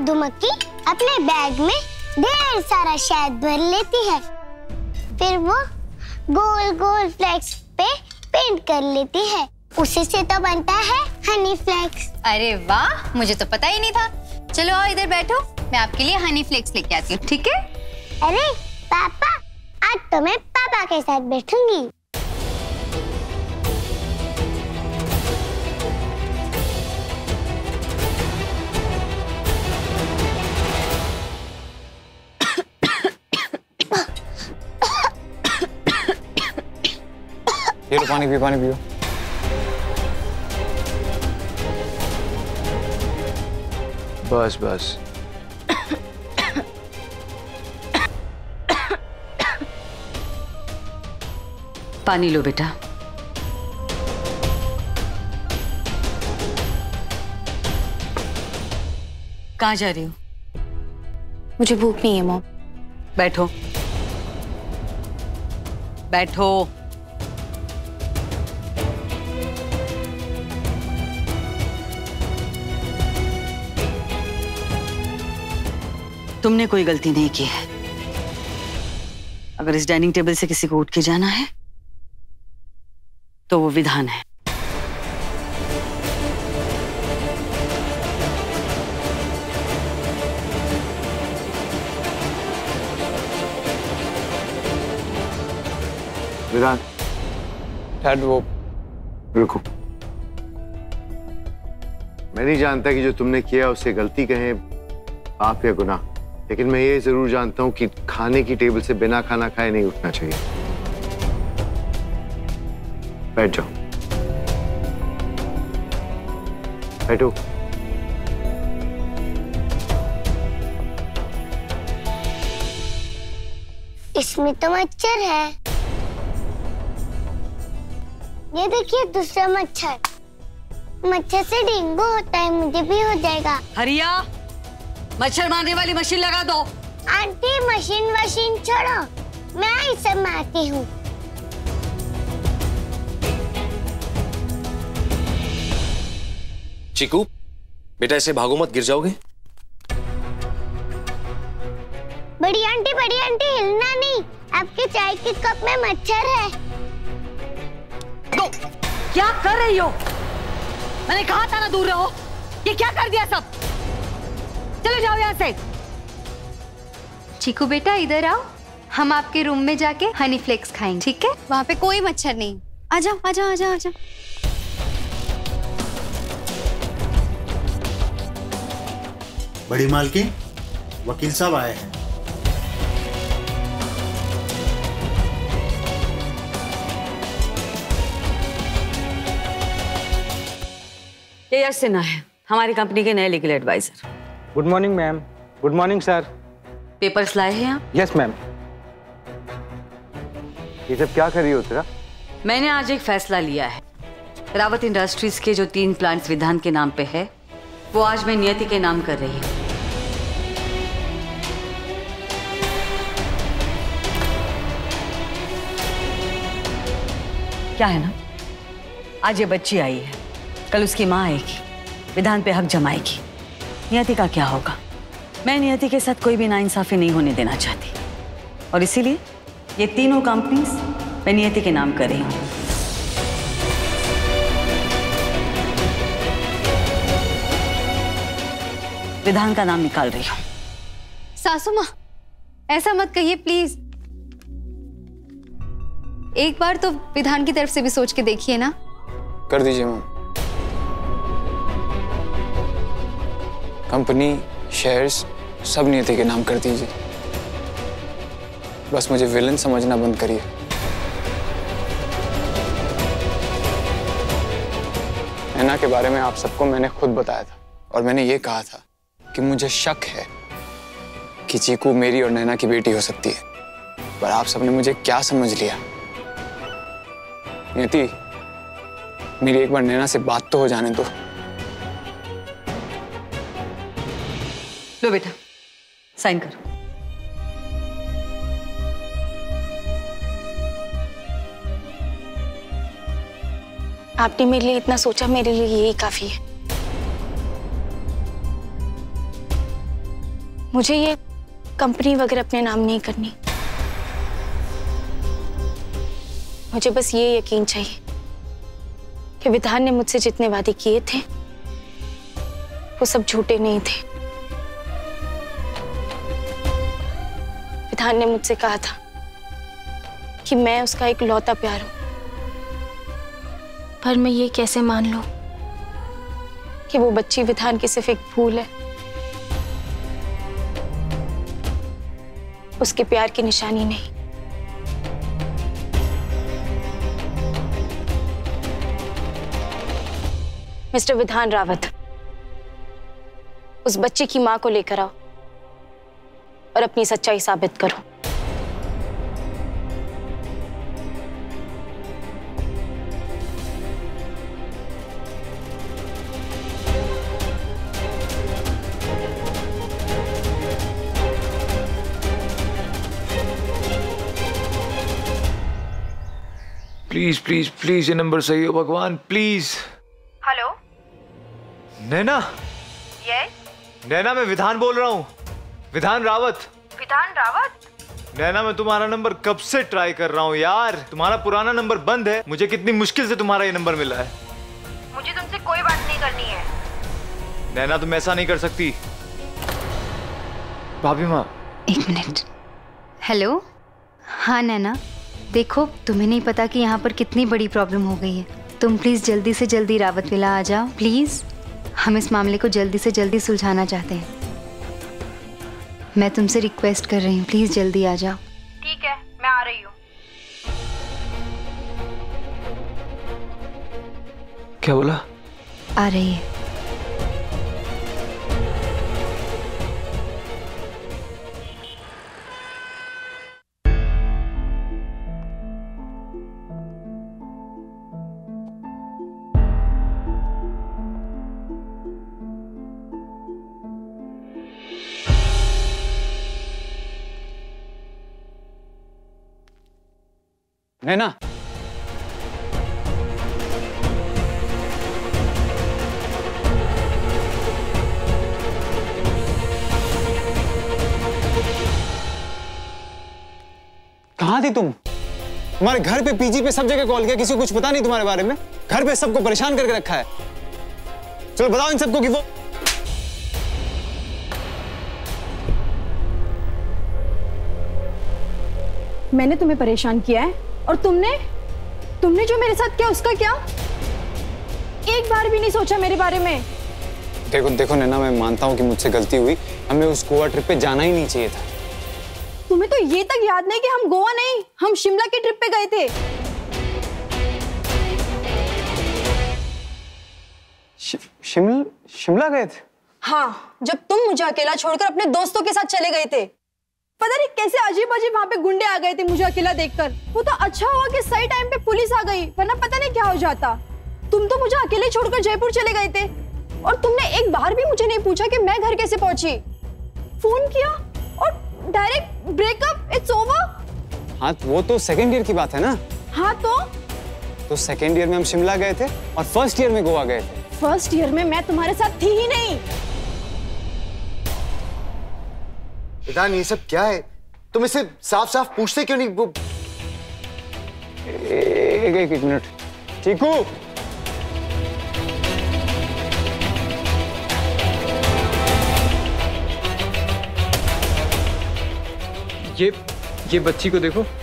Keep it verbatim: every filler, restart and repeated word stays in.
मधुमक्खी अपने बैग में ढेर सारा शहद भर लेती है, फिर वो गोल गोल फ्लेक्स पे पेंट कर लेती है, उसी से तो बनता है हनी फ्लेक्स। अरे वाह, मुझे तो पता ही नहीं था। चलो आओ इधर बैठो, मैं आपके लिए हनी फ्लेक्स लेके आती हूँ, ठीक है? अरे पापा, आज तो मैं पापा के साथ बैठूंगी। ये लो पानी पियो, पानी पियो। बस बस। पानी लो बेटा। कहाँ जा रही हो? मुझे भूख नहीं है मॉम। बैठो बैठो। तुमने कोई गलती नहीं की है। अगर इस डाइनिंग टेबल से किसी को उठ के जाना है तो वो विधान है। विधान, डैड वो रुको। मैं नहीं जानता कि जो तुमने किया उसे गलती कहें, पाप या गुनाह, लेकिन मैं ये जरूर जानता हूं कि खाने की टेबल से बिना खाना खाए नहीं उठना चाहिए। बैठ जाओ, बैठो। इसमें तो मच्छर है। ये देखिए दूसरा मच्छर। मच्छर से डेंगू होता है, मुझे भी हो जाएगा। हरिया, मच्छर मारने वाली मशीन लगा दो। आंटी मशीन वशीन छोड़ो, मैं ही सब मारती हूँ। चीकू, बेटा ऐसे भागो मत, गिर जाओगे। बड़ी आंटी, बड़ी आंटी हिलना नहीं, आपके चाय के कप में मच्छर है। दो, क्या कर रही हो? मैंने कहा था ना दूर रहो। ये क्या कर दिया सब? चलो जाओ यहाँ से। चीकू बेटा इधर आओ, हम आपके रूम में जाके हनी फ्लेक्स खाएंगे, ठीक है? वहाँ पे कोई मच्छर नहीं। आ जाओ आ जाओ आ जाओ आ जाओ। बड़ी मालकिन, वकील साहब आए हैं। ये यश सिन्हा है, हमारी कंपनी के नए legal adviser. Good morning ma'am. Good morning sir. Papers लाए हैं आप? Yes ma'am. ये सब क्या कर रही हो तेरा? मैंने आज एक फैसला लिया है। रावत इंडस्ट्रीज के जो तीन प्लांट्स विधान के नाम पे है, वो आज मैं नियति के नाम कर रही हूँ। क्या है ना, आज ये बच्ची आई है, कल उसकी माँ आएगी, विधान पे हक जमाएगी। नियति का क्या होगा? मैं नियति के साथ कोई भी नाइंसाफी नहीं होने देना चाहती, और इसीलिए ये तीनों कंपनीज मैं नियति के नाम कर रही हूँ। विधान का नाम निकाल रही हूँ। सासू माँ, ऐसा मत कहिए प्लीज। एक बार तो विधान की तरफ से भी सोच के देखिए ना। कर दीजिए मैम। कंपनी, शेयर्स सब नियति के नाम कर दीजिए। बस मुझे विलन समझना बंद करिए। नैना के बारे में आप सबको मैंने खुद बताया था, और मैंने ये कहा था कि मुझे शक है कि चीकू मेरी और नैना की बेटी हो सकती है, पर आप सबने मुझे क्या समझ लिया। नियति, मेरी एक बार नैना से बात तो हो जाने दो। लो बेटा, साइन करो। आपने मेरे लिए इतना सोचा, मेरे लिए यही काफी है। मुझे ये कंपनी वगैरह अपने नाम नहीं करनी। मुझे बस ये यकीन चाहिए कि विधान ने मुझसे जितने वादे किए थे वो सब झूठे नहीं थे। विधान ने मुझसे कहा था कि मैं उसका एक लौता प्यार हूं, पर मैं ये कैसे मान लूं कि वो बच्ची विधान की सिर्फ एक भूल है, उसके प्यार की निशानी नहीं। मिस्टर विधान रावत, उस बच्ची की मां को लेकर आओ और अपनी सच्चाई साबित करो। प्लीज प्लीज प्लीज ये नंबर सही हो भगवान, please. Hello Naina. Yes Naina, मैं विधान बोल रहा हूँ, विधान रावत। विधान रावत? नैना, मैं तुम्हारा नंबर कब से ट्राई कर रहा हूँ यार, तुम्हारा पुराना नंबर बंद है। मुझे कितनी मुश्किल से तुम्हारा ये नंबर मिला है। मुझे तुमसे कोई बात नहीं करनी है। नैना, तुम ऐसा नहीं कर सकती। भाभी माँ, एक मिनट। हेलो, हाँ नैना, देखो तुम्हें नहीं पता कि यहाँ पर कितनी बड़ी प्रॉब्लम हो गई है। तुम प्लीज जल्दी से जल्दी रावत विला आ जाओ प्लीज। हम इस मामले को जल्दी से जल्दी सुलझाना चाहते हैं। मैं तुमसे रिक्वेस्ट कर रही हूँ, प्लीज जल्दी आ जाओ। ठीक है, मैं आ रही हूँ। क्या बोला? आ रही है। नैना, कहाँ थी तुम? तुम्हारे घर पे, पीजी पे, सब जगह कॉल किया, किसी को कुछ पता नहीं तुम्हारे बारे में? घर पे सबको परेशान करके रखा है। चलो बताओ इन सबको कि वो मैंने तुम्हें परेशान किया है और तुमने तुमने जो मेरे साथ किया उसका क्या? एक बार भी नहीं सोचा मेरे बारे में। देखो देखो नैना, मैं मानता हूँ कि मुझसे गलती हुई। हमें उस गोवा ट्रिप पे जाना ही नहीं चाहिए था। तुम्हें तो ये तक याद नहीं कि हम गोवा नहीं, हम शिमला की ट्रिप पे गए थे। शि, शिमला शिमला गए थे? हाँ, जब तुम मुझे अकेला छोड़कर अपने दोस्तों के साथ चले गए थे। पता नहीं कैसे अजीब अजीब वहां पे गुंडे आ गए थे मुझे अकेला देखकर। वो तो अच्छा हुआ कि सही टाइम पे पुलिस आ गई, वरना पता नहीं क्या हो जाता। तुम तो मुझे अकेले छोड़कर जयपुर चले गए थे और तुमने एक बार भी मुझे नहीं पूछा कि मैं घर कैसे पहुंची। फोन किया और डायरेक्ट ब्रेकअप, इट्स ओवर। हाँ, वो तो सेकेंड ईयर की बात है ना। हाँ तो तो सेकेंड ईयर में हम शिमला गए थे और फर्स्ट ईयर में गोवा गए थे। फर्स्ट ईयर में मैं तुम्हारे साथ थी ही नहीं। विधान, ये सब क्या है? तुम इसे साफ साफ पूछते क्यों नहीं? वो एक एक, एक मिनट। चीकू, ये ये बच्ची को देखो।